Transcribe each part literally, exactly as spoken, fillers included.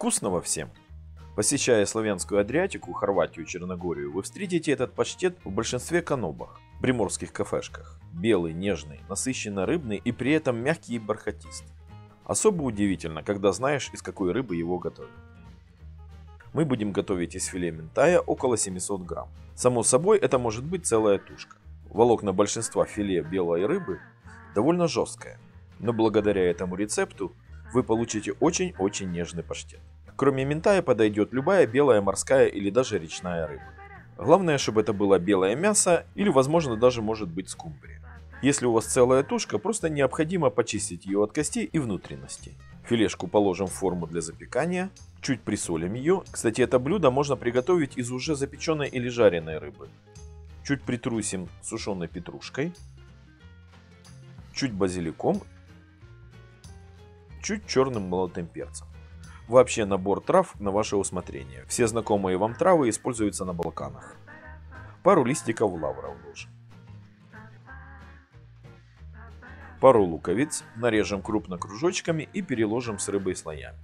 Вкусного всем! Посещая славянскую Адриатику, Хорватию, Черногорию, вы встретите этот паштет в большинстве канобах, приморских кафешках. Белый, нежный, насыщенно рыбный и при этом мягкий и бархатистый. Особо удивительно, когда знаешь, из какой рыбы его готовят. Мы будем готовить из филе минтая около семисот грамм. Само собой, это может быть целая тушка. Волокна большинства филе белой рыбы довольно жесткое, но благодаря этому рецепту вы получите очень-очень нежный паштет. Кроме минтая подойдет любая белая морская или даже речная рыба. Главное, чтобы это было белое мясо или, возможно, даже может быть скумбрия. Если у вас целая тушка, просто необходимо почистить ее от костей и внутренностей. Филешку положим в форму для запекания, чуть присолим ее. Кстати, это блюдо можно приготовить из уже запеченной или жареной рыбы. Чуть притрусим сушеной петрушкой, чуть базиликом, чуть черным молотым перцем. Вообще набор трав на ваше усмотрение. Все знакомые вам травы используются на Балканах. Пару листиков лавра вложим. Пару луковиц нарежем крупно кружочками и переложим с рыбой слоями.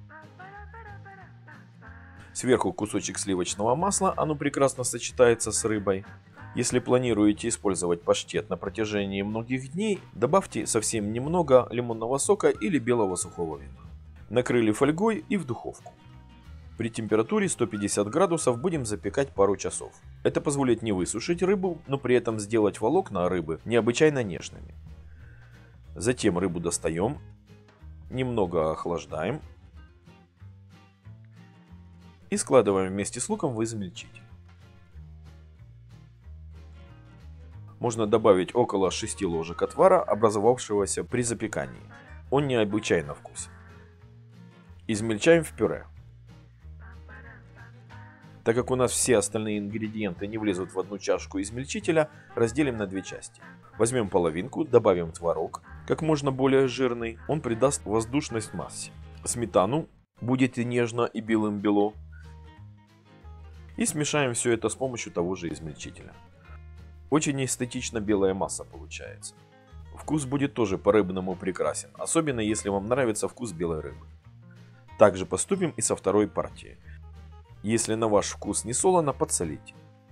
Сверху кусочек сливочного масла, оно прекрасно сочетается с рыбой. Если планируете использовать паштет на протяжении многих дней, добавьте совсем немного лимонного сока или белого сухого вина. Накрыли фольгой и в духовку. При температуре сто пятьдесят градусов будем запекать пару часов. Это позволит не высушить рыбу, но при этом сделать волокна рыбы необычайно нежными. Затем рыбу достаем, немного охлаждаем и складываем вместе с луком в измельчитель. Можно добавить около шести ложек отвара, образовавшегося при запекании. Он необычайно вкусен. Измельчаем в пюре. Так как у нас все остальные ингредиенты не влезут в одну чашку измельчителя, разделим на две части. Возьмем половинку, добавим творог, как можно более жирный, он придаст воздушность массе. Сметану, будет и нежно, и белым бело. И смешаем все это с помощью того же измельчителя. Очень эстетично белая масса получается. Вкус будет тоже по-рыбному прекрасен, особенно если вам нравится вкус белой рыбы. Также поступим и со второй партией. Если на ваш вкус не солоно, подсолите.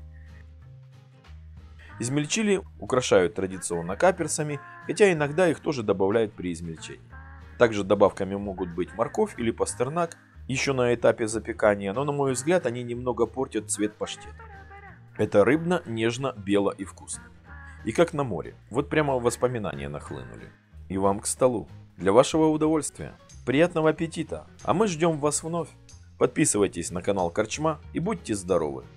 Измельчили, украшают традиционно каперсами, хотя иногда их тоже добавляют при измельчении. Также добавками могут быть морковь или пастернак, еще на этапе запекания, но на мой взгляд они немного портят цвет паштета. Это рыбно, нежно, бело и вкусно. И как на море, вот прямо воспоминания нахлынули. И вам к столу. Для вашего удовольствия. Приятного аппетита! А мы ждем вас вновь. Подписывайтесь на канал Корчма и будьте здоровы!